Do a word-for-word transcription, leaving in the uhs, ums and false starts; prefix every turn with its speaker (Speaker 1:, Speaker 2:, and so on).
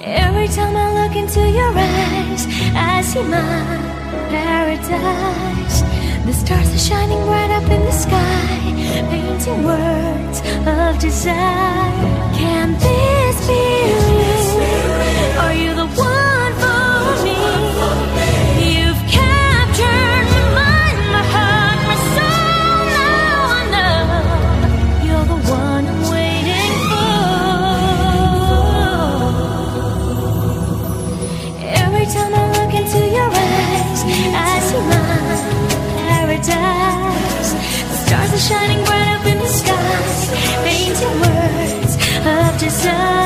Speaker 1: Every time I look into your eyes, I see my paradise. The stars are shining bright up in the sky, painting words of desire. Can this be real? Are you the one for me? You've captured my mind, my heart, my soul. Now I know you're the one I'm waiting for. Every time I look into your eyes, I see my paradise. The stars are shining bright up in the sky, painting words of desire.